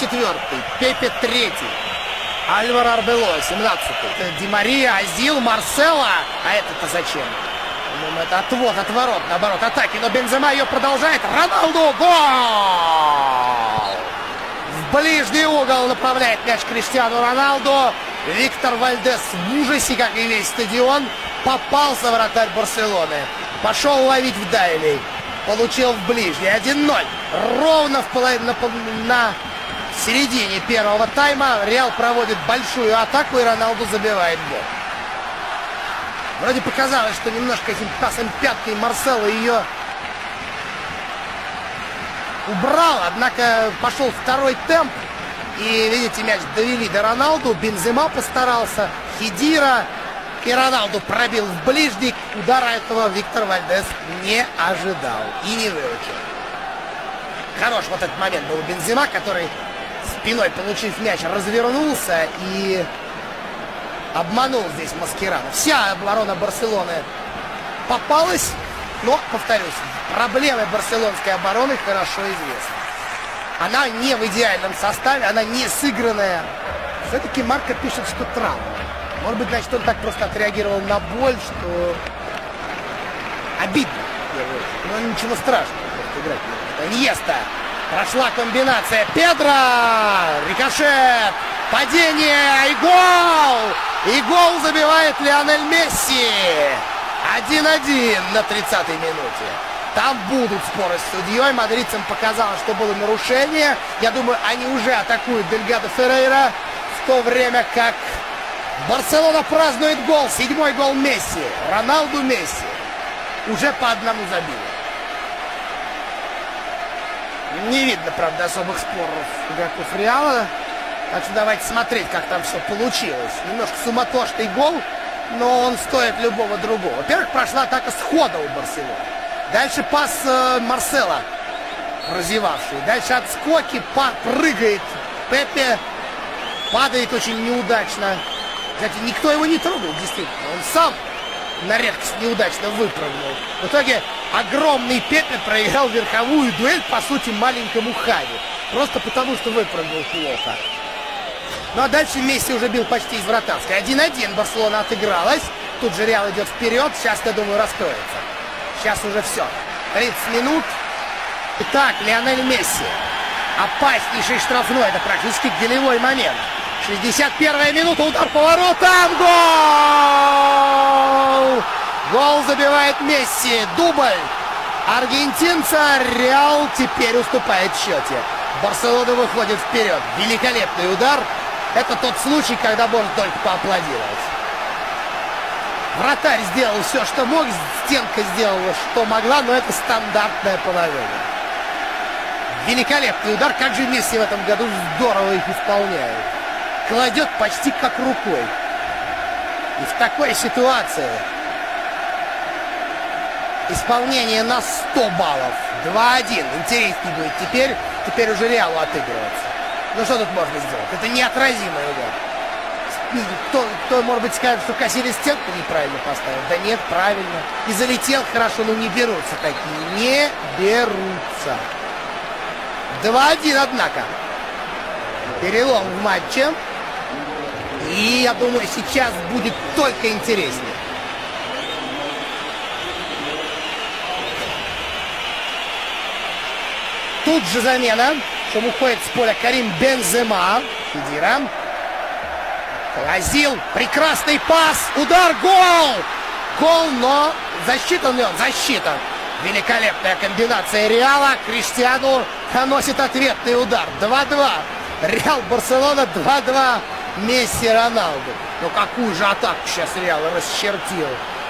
4-й, Пепе 3-й, Альваро Арбело 17-й, Ди Мария, Азил, Марсело. А это-то зачем? Ну, это отвод, отворот, наоборот, атаки. Но Бензема ее продолжает. Роналду! Гол! В ближний угол направляет мяч Криштиану Роналду. Виктор Вальдес в ужасе, как и весь стадион. Попался вратарь Барселоны. Пошел ловить в дальний. Получил в ближний. 1-0. Ровно на середине первого тайма Реал проводит большую атаку, и Роналду забивает гол. Вроде показалось, что немножко этим пасом пяткой Марсело ее убрал. Однако пошел второй темп. И, видите, мяч довели до Роналду. Бензема постарался. Хедира. И Роналду пробил в ближний. Удара этого Виктор Вальдес не ожидал и не выучил. Хорош вот этот момент был у Бензема, который, спиной получив мяч, развернулся и обманул здесь Маскерано. Вся оборона Барселоны попалась. Но, повторюсь, проблемы барселонской обороны хорошо известны. Она не в идеальном составе, она не сыгранная. Все-таки Марко пишет, что травма. Может быть, значит, он так просто отреагировал на боль, что обидно. Но ничего страшного, просто играть не может. Иньеста. Прошла комбинация. Педро. Рикошет. Падение. И гол. И гол забивает Лионель Месси. 1-1 на 30-й минуте. Там будут споры с судьей. Мадридцам показалось, что было нарушение. Я думаю, они уже атакуют Дельгадо Феррейра. В то время как Барселона празднует гол. 7-й гол Месси. Роналду Месси. Уже по одному забили. Не видно, правда, особых споров игроков Реала. Так что давайте смотреть, как там все получилось. Немножко суматошный гол, но он стоит любого другого. Во-первых, прошла атака схода у Барселоны. Дальше пас Марсело, разевавший. Дальше отскоки, прыгает Пепе. Падает очень неудачно. Кстати, никто его не трогал, действительно. Он сам на редкость неудачно выпрыгнул. В итоге огромный Пепе проиграл верховую дуэль, по сути, маленькому Хави. Просто потому, что выпрыгнул плохо. Ну а дальше Месси уже бил почти из вратарской. 1-1. Барселона отыгралась. Тут же Реал идет вперед. Сейчас, я думаю, раскроется. Сейчас уже все. 30 минут. Итак, Лионель Месси. Опаснейший штрафной. Это практически голевой момент. 61-я минута. Удар по воротам. Гол! Гол забивает Месси. Дубль аргентинца. Реал теперь уступает в счете. Барселона выходит вперед. Великолепный удар. Это тот случай, когда можно только поаплодировать. Вратарь сделал все, что мог. Стенка сделала, что могла. Но это стандартное положение. Великолепный удар. Как же Месси в этом году здорово их исполняет. Кладет почти как рукой. И в такой ситуации исполнение на 100 баллов. 2-1. Интереснее будет теперь уже Реалу отыгрываться. Ну что тут можно сделать? Это неотразимый удар. Кто, может быть, скажет, что Касилли стенку неправильно поставил? Да нет, правильно. И залетел хорошо, но не берутся такие. Не берутся. 2-1, однако. Перелом в матче. И, я думаю, сейчас будет только интереснее. Тут же замена. Чем уходит с поля Карим Бензема. Хедира. Азил. Прекрасный пас. Удар. Гол. Гол, но засчитан ли он? Засчитан. Великолепная комбинация Реала. Криштиану наносит ответный удар. 2-2. Реал Барселона 2-2. Месси Роналду. Ну какую же атаку сейчас Реал расчертил.